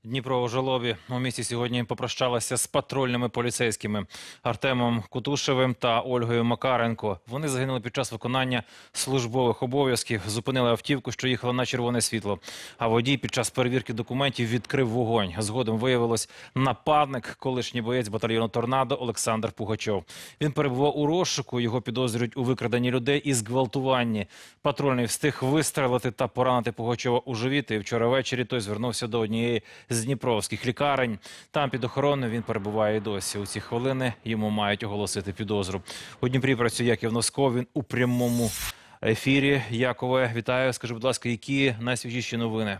Дніпро у жалобі у місті сьогодні попрощалася з патрульними поліцейськими Артемом Кутушевим та Ольгою Макаренко. Вони загинули під час виконання службових обов'язків, зупинили автівку, що їхала на червоне світло. А водій під час перевірки документів відкрив вогонь. Згодом виявилось нападник, колишній боєць батальйону «Торнадо» Олександр Пугачов. Він перебував у розшуку, його підозрюють у викраденні людей і зґвалтуванні. Патрульний встиг вистрелити та поранити Пугачова у живіт. І вчора ввечері той звернувся до однієї з дніпровських лікарень. Там під охороною він перебуває і досі. У ці хвилини йому мають оголосити підозру. У Дніпрі працює Яків Носков, він у прямому ефірі. Якове, вітаю. Скажи, будь ласка, які найсвіжіші новини?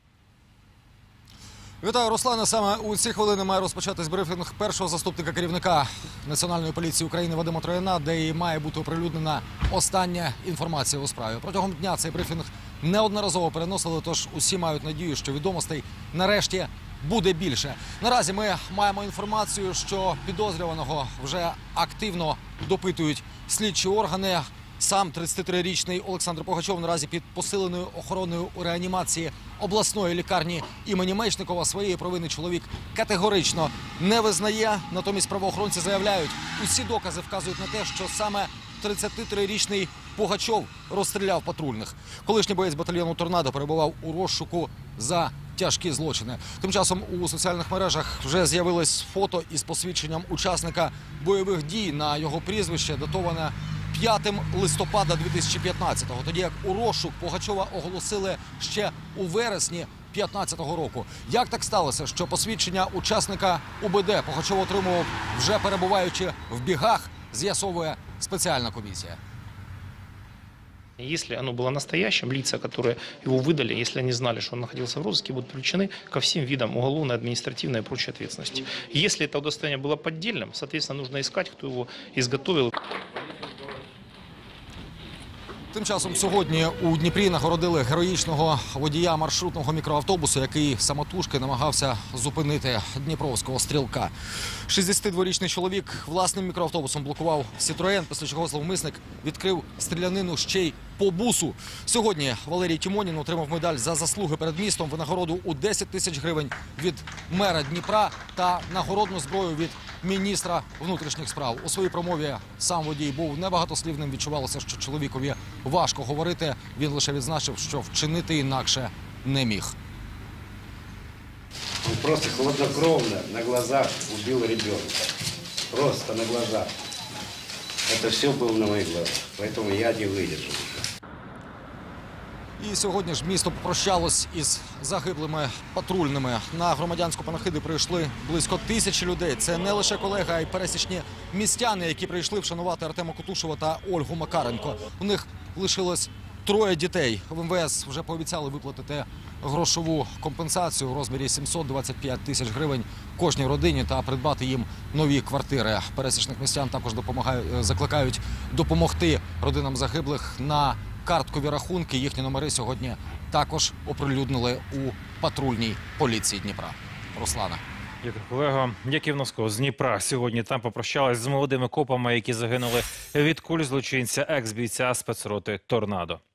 Вітаю, Руслане. Саме у ці хвилини має розпочатись брифінг першого заступника керівника Національної поліції України Вадима Трояна, де і має бути оприлюднена остання інформація у справі. Протягом дня цей брифінг неодноразово переносили, тож усі мають надію, що відомостей нарешті буде більше. Наразі ми маємо інформацію, що підозрюваного вже активно допитують слідчі органи. Сам 33-річний Олександр Пугачов наразі під посиленою охороною у реанімації обласної лікарні імені Мечникова. Своєї провини чоловік категорично не визнає. Натомість правоохоронці заявляють, усі докази вказують на те, що саме 33-річний Пугачов розстріляв патрульних. Колишній боєць батальйону «Торнадо» перебував у розшуку за тяжкі злочини. Тим часом у соціальних мережах вже з'явилось фото із посвідченням учасника бойових дій на його прізвище, датоване 5 листопада 2015-го, тоді як у розшук Пугачова оголосили ще у вересні 2015 року. Як так сталося, що посвідчення учасника УБД Пугачов отримував вже перебуваючи в бігах, з'ясовує спеціальна комісія. Если оно было настоящим, лица, которые его выдали, если они знали, что он находился в розыске, будут привлечены ко всем видам уголовной, административной и прочей ответственности. Если это удостоверение было поддельным, соответственно, нужно искать, кто его изготовил. Тим часом сьогодні у Дніпрі нагородили героїчного водія маршрутного мікроавтобусу, який самотужки намагався зупинити дніпровського стрілка. 62-річний чоловік власним мікроавтобусом блокував «Сітроен», після чого зловмисник відкрив стрілянину ще й по бусу. Сьогодні Валерій Тімонін отримав медаль за заслуги перед містом, винагороду у 10 тисяч гривень від мера Дніпра та нагородну зброю від міністра внутрішніх справ. У своїй промові сам водій був небагатослівним. Відчувалося, що чоловікові важко говорити. Він лише відзначив, що вчинити інакше не міг. Он просто хладнокровно на глазах убил ребенка. Просто на глазах. Это все было на моих глазах. Поэтому я не выдержал. І сьогодні ж місто попрощалось із загиблими патрульними. На громадянську панахиду прийшли близько 1000 людей. Це не лише колеги, а й пересічні містяни, які прийшли вшанувати Артема Кутушева та Ольгу Макаренко. У них лишилось 3 дітей. В МВС вже пообіцяли виплатити грошову компенсацію у розмірі 725 тисяч гривень кожній родині та придбати їм нові квартири. Пересічних містян також закликають допомогти родинам загиблих на карткові рахунки. Їхні номери сьогодні також оприлюднили у патрульній поліції Дніпра. Руслана. Дякую, колего. Яків Носков з Дніпра сьогодні там попрощалась з молодими копами, які загинули від куль злочинця, екс-бійця спецроти «Торнадо».